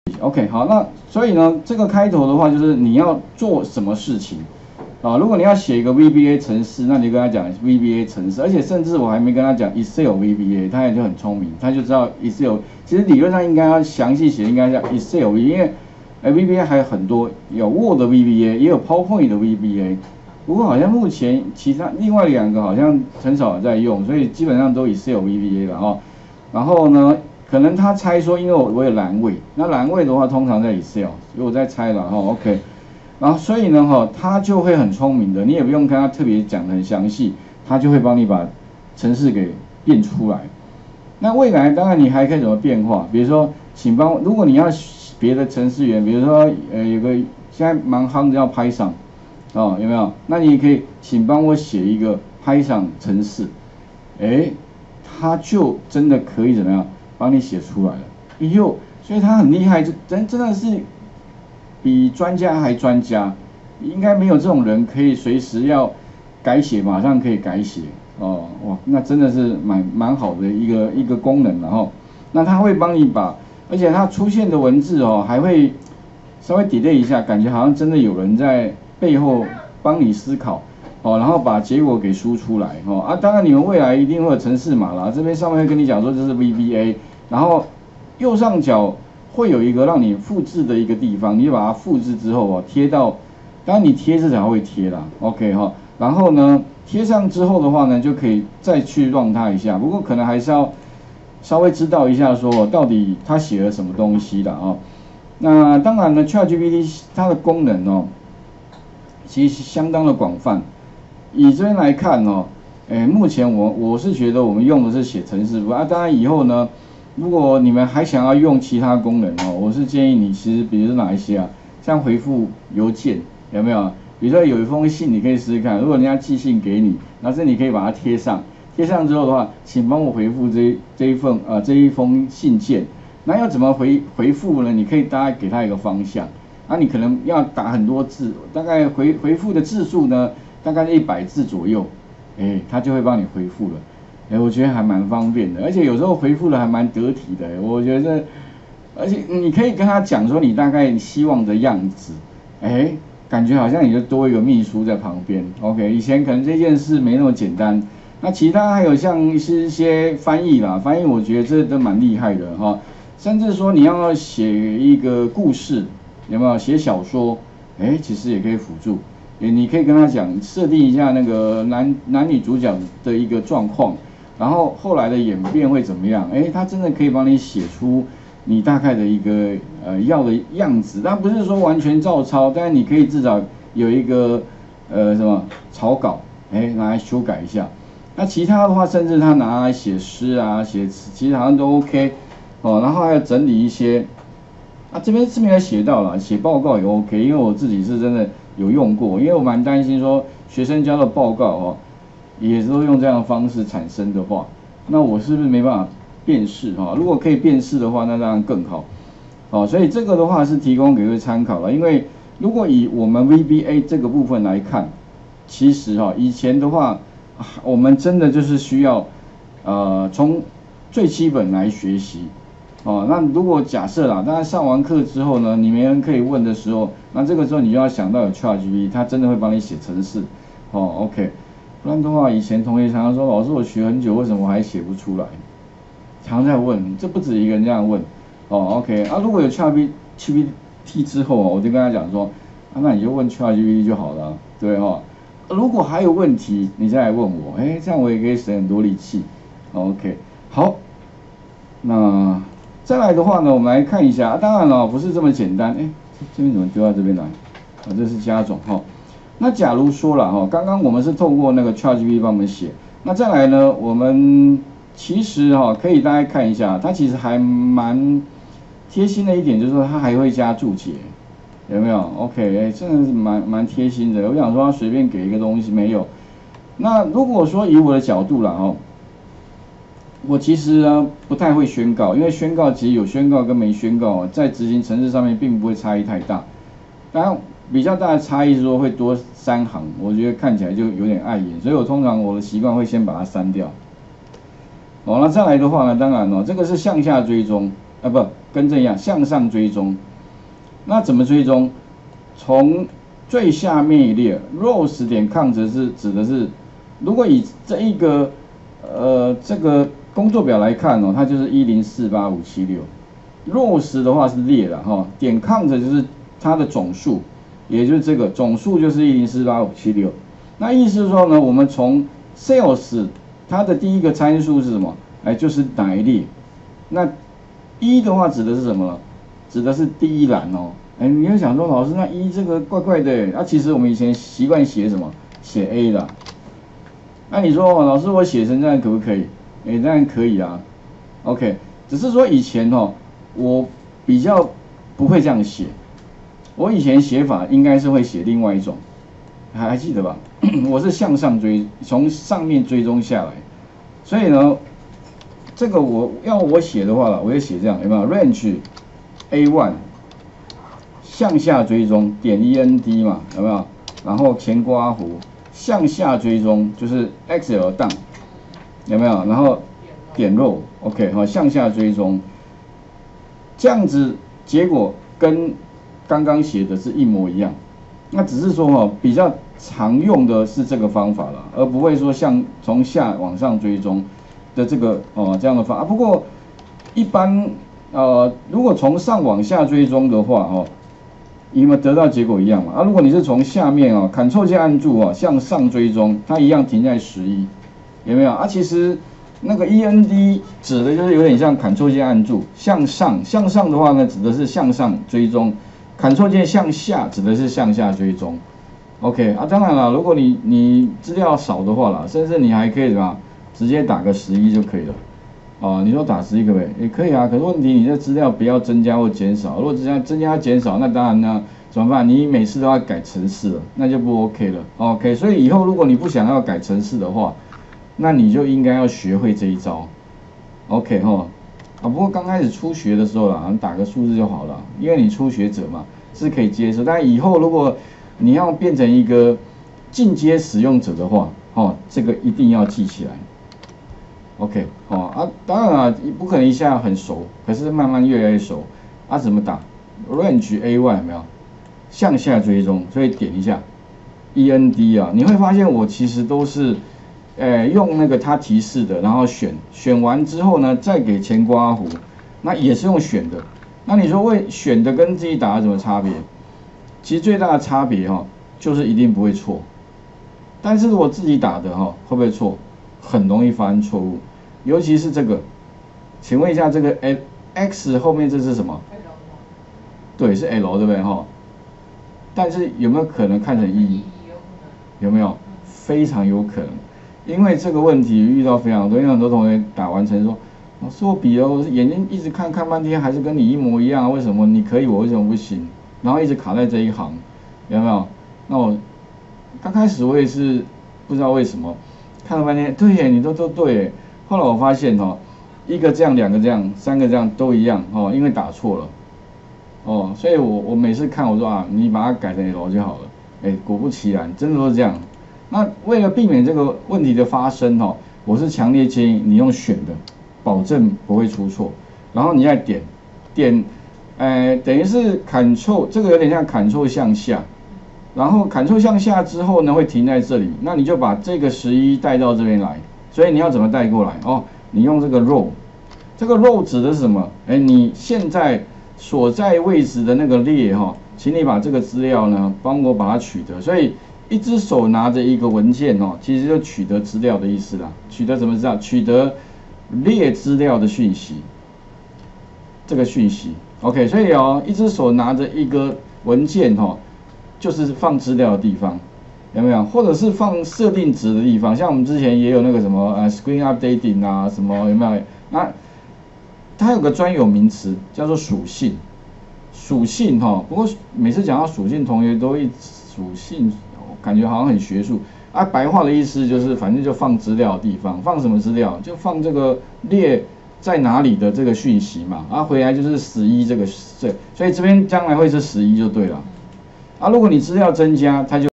OK， 好，那所以呢，这个开头的话就是你要做什么事情啊？如果你要写一个 VBA 程式，那你就跟他讲 VBA 程式，而且甚至我还没跟他讲 Excel VBA， 他也就很聪明，他就知道 Excel。其实理论上应该要详细写，应该叫 Excel VBA， 因为VBA 还有很多，有 Word VBA， 也有 PowerPoint 的 VBA。不过好像目前其他另外2个好像很少在用，所以基本上都 Excel VBA 了哦。然后呢？可能他猜说，因为我有栏位，那栏位的话通常在 Excel， 所以我在猜了哈 ，OK。然后所以呢哈，他就会很聪明的，你也不用跟他特别讲得很详细，他就会帮你把程式给变出来。那未来当然你还可以怎么变化，比如说，请帮，如果你要别的程式员，比如说有个现在蛮夯的叫 Python， 哦有没有？那你也可以请帮我写一个 Python 程式，他就真的可以怎么样？帮你写出来了，所以他很厉害，真的是比专家还专家，应该没有这种人可以随时要改写，马上可以改写哦，哇，那真的是蛮好的一个功能，然后，那他会帮你把，而且他出现的文字哦，还会稍微 delay 一下，感觉好像真的有人在背后帮你思考。哦，然后把结果给输出来哦啊，当然你们未来一定会有程式码啦，这边上面会跟你讲说这是 VBA， 然后右上角会有一个让你复制的一个地方，你把它复制之后哦，贴到，当然你贴是才会贴啦 ，OK 哈，然后呢贴上之后的话呢，就可以再去run它一下，不过可能还是要稍微知道一下说到底它写了什么东西啦哦，那当然呢 ChatGPT 它的功能哦，其实相当的广泛。以这边来看哦，目前我是觉得我们用的是写程式啊，当然以后呢，如果你们还想要用其他功能哦，我是建议你其实比如说哪一些啊，像回复邮件有没有？比如说有一封信你可以试试看，如果人家寄信给你，然后你可以把它贴上，贴上之后的话，请帮我回复这一封信件，那要怎么回复呢？你可以大概给他一个方向，啊，你可能要打很多字，大概回复的字数呢？大概100字左右，他就会帮你回复了，我觉得还蛮方便的，而且有时候回复的还蛮得体的，我觉得，而且你可以跟他讲说你大概希望的样子，感觉好像你就多一个秘书在旁边 ，OK， 以前可能这件事没那么简单，那其他还有像一些翻译啦，翻译我觉得这都蛮厉害的哈，甚至说你要写一个故事，有没有写小说，其实也可以辅助。你可以跟他讲，设定一下那个男女主角的一个状况，然后后来的演变会怎么样？他真的可以帮你写出你大概的一个要的样子，但不是说完全照抄，但是你可以至少有一个什么草稿，拿来修改一下。那其他的话，甚至他拿来写诗啊、写词，其实好像都 OK 哦。然后还要整理一些，这边没有写到了，写报告也 OK， 因为我自己是真的。有用过，因为我蛮担心说学生交的报告哦，也都用这样的方式产生的话，那我是不是没办法辨识哈？如果可以辨识的话，那当然更好。所以这个的话是提供给各位参考了。因为如果以我们 VBA 这个部分来看，其实以前的话，我们真的就是需要从最基本来学习。那如果假设啦，当然上完课之后呢，你没人可以问的时候，那这个时候你就要想到有 ChatGPT， 它真的会帮你写程式，OK， 不然的话，以前同学常常说，老师我学很久，为什么我还写不出来？常在问，这不止一个人这样问，OK， 如果有 ChatGPT 之后我就跟他讲说，那你就问 ChatGPT 就好了，对如果还有问题，你再来问我，这样我也可以省很多力气，OK， 好，那。再来的话呢，我们来看一下，当然了，不是这么简单。这边怎么丢到这边来？这是加总哈。那假如说了刚刚我们是透过那个 ChatGPT 帮我们写，那再来呢，我们其实可以大家看一下，它其实还蛮贴心的一点，就是说它还会加注解，有没有 ？OK， 真的是蛮贴心的。我想说，它随便给一个东西没有。那如果说以我的角度啦我其实呢不太会宣告，因为宣告其实有宣告跟没宣告，在执行程式上面并不会差异太大。当然比较大的差异是说会多3行，我觉得看起来就有点碍眼，所以我通常我的习惯会先把它删掉。那再来的话呢，当然这个是向下追踪， 不，跟这样向上追踪。那怎么追踪？从最下面一列 rows 点 count 是指的是，如果以这一个这个工作表来看哦，它就是1048576。rows 的话是列了哈，点 count 就是它的总数，也就是这个总数就是1048576。那意思是说呢，我们从 sales 它的第一个参数是什么？哎，就是哪一列？那一的话指的是什么呢？指的是第一栏哦。哎，你会想说，老师，那一这个怪怪的，那其实我们以前习惯写什么？写 A 的。那你说，老师，我写成这样可不可以？哎，当然可以啊。OK， 只是说以前哦，我比较不会这样写。我以前写法应该是会写另外一种，还记得吧？我是向上追，从上面追踪下来。所以呢，这个我写的话了，我也写这样，有没有 ？range A1 向下追踪点 END 嘛，有没有？然后前刮弧向下追踪就是 XL 档，有没有？然后点 row，OK， 好，向下追踪，这样子结果跟刚刚写的是一模一样。那只是说比较常用的是这个方法了，而不会说像从下往上追踪的这个这样的方法。不过一般如果从上往下追踪的话有没有得到结果一样嘛？如果你是从下面Ctrl键按住向上追踪，它一样停在11，有没有？其实那个 END 指的就是有点像Ctrl键按住向上，向上的话呢指的是向上追踪。Ctrl键向下指的是向下追踪 ，OK 当然了，如果你资料少的话啦，甚至你还可以什么，直接打个11就可以了，你说打11可不可以？也可以啊，可是问题你的资料不要增加或减少，如果增加减少，那当然呢怎么办？你每次都要改程式了，那就不 OK 了 ，OK， 所以以后如果你不想要改程式的话，那你就应该要学会这一招 ，OK 不过刚开始初学的时候啦，打个数字就好了，因为你初学者嘛是可以接受。但以后如果你要变成一个进阶使用者的话，这个一定要记起来。OK， 当然啦，不可能一下很熟，可是慢慢越来越熟。怎么打 ？Range A1 有没有？向下追踪，所以点一下 END 你会发现我其实都是。用那个它提示的，然后选完之后呢，再给前刮弧，那也是用选的。那你说选的跟自己打的什么差别？其实最大的差别就是一定不会错。但是如果自己打的会不会错？很容易发生错误，尤其是这个。请问一下，这个 X 后面这是什么？对，是 L 对不对但是有没有可能看成 E？ 有没有？非常有可能。因为这个问题遇到非常多，因为很多同学打完成说，老师我比了，我眼睛一直看半天，还是跟你一模一样，为什么你可以，我为什么不行？然后一直卡在这一行，有没有？那我刚开始我也是不知道为什么，看了半天，对耶，你都对耶。后来我发现一个这样，两个这样，三个这样都一样因为打错了所以我每次看我说你把它改成 L 就好了。果不其然，真的都是这样。那为了避免这个问题的发生我是强烈建议你用选的，保证不会出错。然后你再点，等于是 Ctrl， 这个有点像 Ctrl 向下，然后 Ctrl 向下之后呢会停在这里，那你就把这个11带到这边来。所以你要怎么带过来你用这个 row， 这个 row 指的是什么？你现在所在位置的那个列请你把这个资料呢帮我把它取得。所以一只手拿着一个文件其实就取得资料的意思啦。取得什么资料？取得列资料的讯息。这个讯息 ，OK， 所以一只手拿着一个文件就是放资料的地方，有没有？或者是放设定值的地方，像我们之前也有那个什么screen updating 什么有没有？那它有个专有名词叫做属性。属性不过每次讲到属性，同学都会属性。感觉好像很学术白话的意思就是反正就放资料的地方，放什么资料？就放这个列在哪里的这个讯息嘛，回来就是11这个所以这边将来会是11就对了如果你资料增加，它就